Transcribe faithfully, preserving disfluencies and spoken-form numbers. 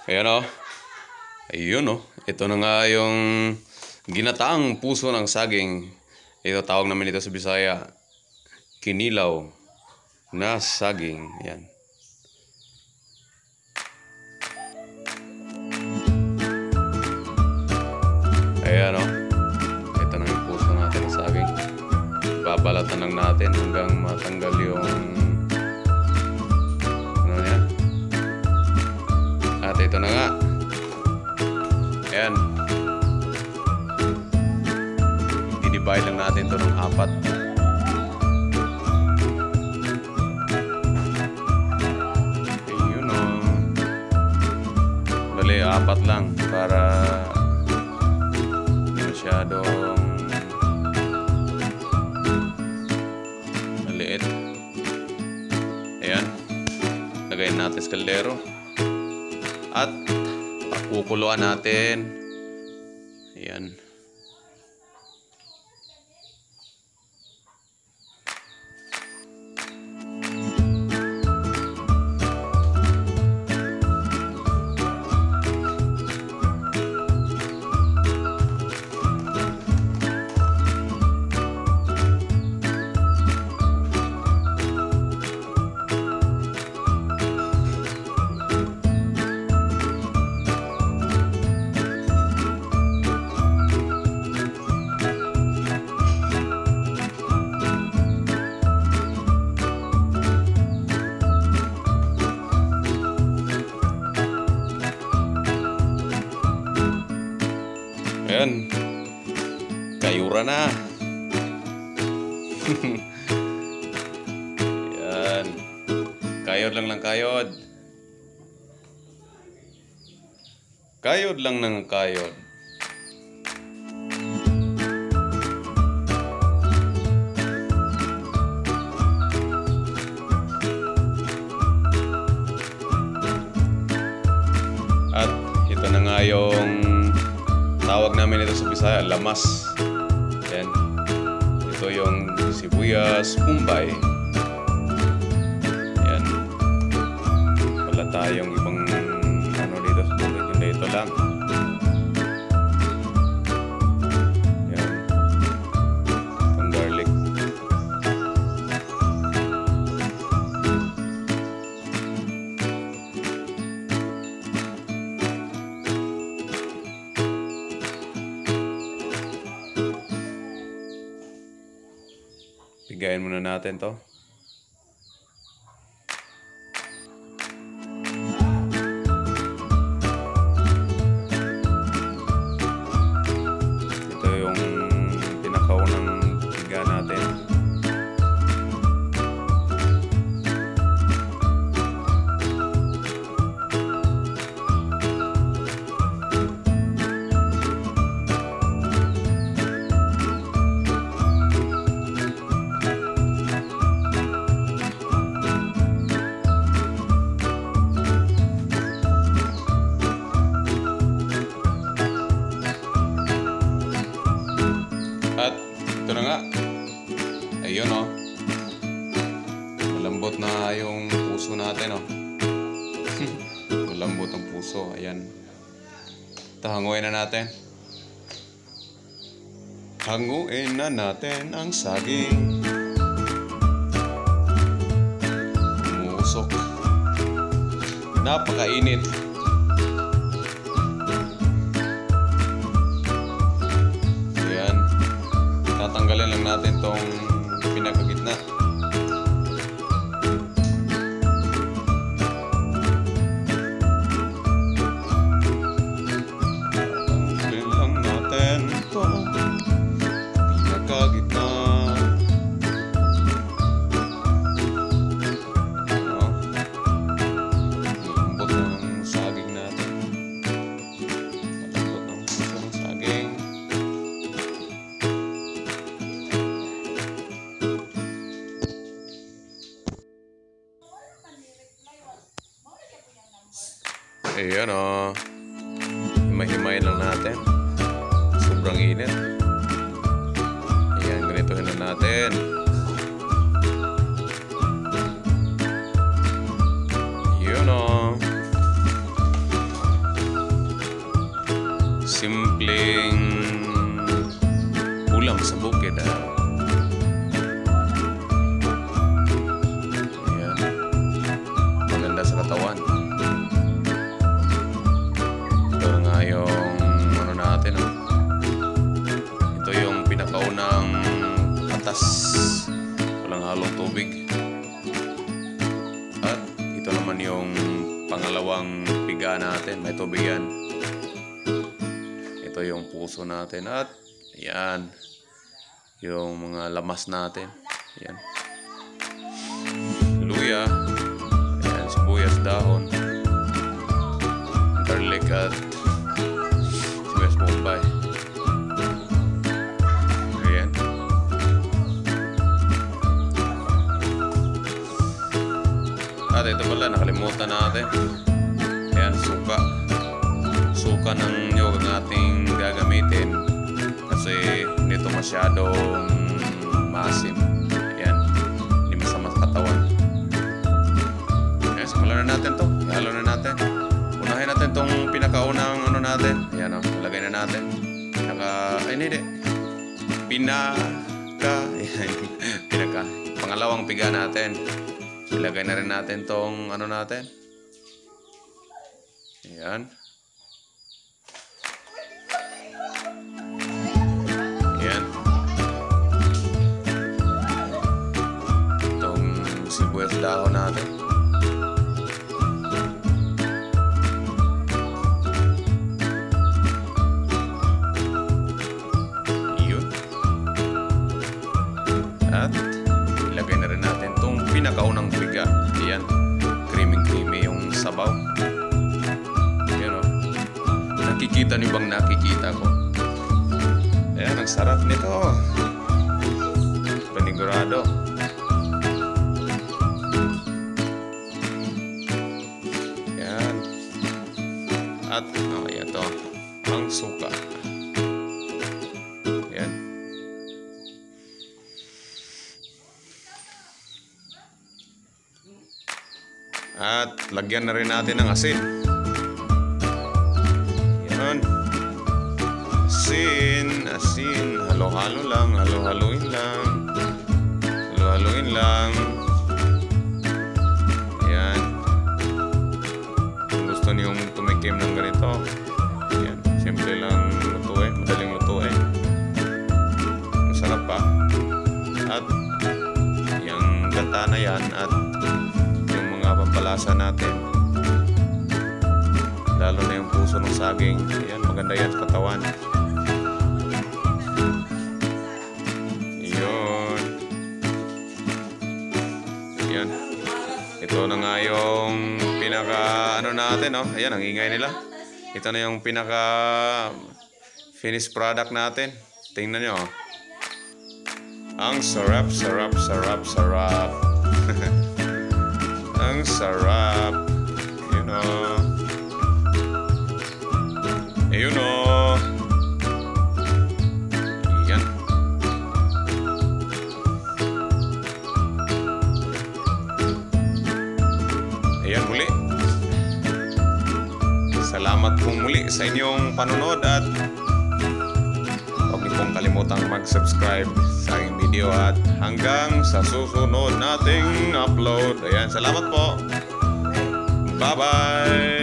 Ayan o. Ayun o. Ito na nga yung ginataang puso ng saging. Ito tawag namin ito sa Bisaya. Kinilaw na saging. Ayan. Ayan o. Ito na yung puso natin ng saging. Babalatan lang natin hanggang matanggal yung ano niya. At ito na nga. Ayan. I-divide lang natin ito ng apat. Ayun o. Bali, apat lang para hindi masyadong maliit. Ayan. Lagayin natin sa kaldero. At pakukuluan natin. Ayan. Ayan. Kayura na. Ayan. Kayod lang ng kayod. Kayod lang ng kayod. At ito na nga yung tawag namin ito sa Bisaya, lamas. Yan. Ito yung sibuyas, kumbay. Yan. Wala tayong ibang ano dito sa bulit. Hindi ito lang. Yan. Itong garlic. Pigayin muna natin to. Ito yung pinakaunang piga natin. At ito na nga. Ayun o. Malambot na yung puso natin o. Malambot ang puso. Ayan. Tahanguin na natin. Hanguin na natin ang saging. Umusok. Napakainit. Tatanggalin lang natin tong pinakagitna. Tatanggalin lang natin tong pinakagitna. Lambot ng saging natin. Lambot ng puso ng saging. Ayan o. Himay-himayin lang natin. Sobrang init. Ayan, ganitohin na natin. Yun o. simpleng ulam sa bukid. Ah. Ayan. Maganda sa katawan. Ito nga yung ano natin. Ah. Ito yung pinakaunang atas. Walang halong tubig. At ito naman yung pangalawang piga natin. May tubig yan. Ito yung puso natin. At yan. Yung mga lamas natin. Yan. Luya. Ayan, sibuyas, dahon. Garlic at sibuyas bombay. Ayan. At ito pala, nakalimutan natin. Ayan, suka. Suka ng nyog ang ating gagamitin. Kasi hindi ito masyadong maasim. Ayan. Hindi masama sa katawan. Ayan, simulan na natin to. Ihalo na natin. Unahin natin tong pinakaunang ano natin. Ayan o. Lagay na natin. Pinaka... Ay, hindi. Pinaka... Ayan. Pinaka. Pangalawang piga natin. Ilagay na rin natin tong ano natin. Ayan. Ayan. Itong sibuyas dahon natin. Yun. At ilagay na rin natin itong pinakaunang piga. Ayan. Creamy-creamy yung sabaw. Ayan o. Nakikita niyo bang nakikita ko? Ayan, ang sarap nito. Panigurado. Ayan. At, oh, ayan to. Ang suka. Ayan. At, lagyan na rin natin ng asin. Ayan. Asin, asin, halo-halo lang, halo-haloin lang, halo-haloin lang. Ayan. Kung gusto niyong tumikim ng ganito, ayan, simple lang lutuin, madaling lutuin. Masarap pa. At yung gata na yan at yung mga pampalasa natin, lalo na yung puso ng saging, ayan, maganda yan sa katawan. Yan. Ito na nga yung pinaka ano natin, no? Ayan, ang ingay nila. Ito na yung pinaka finished product natin. Tingnan nyo. Ang sarap, sarap, sarap, sarap. Ang sarap. You know. You know. Yan. Ayan, muli. Salamat pong muli sa inyong panonood at huwag niyo pong kalimutang mag-subscribe sa aking video at hanggang sa susunod nating upload. Ayan, salamat po. Bye-bye!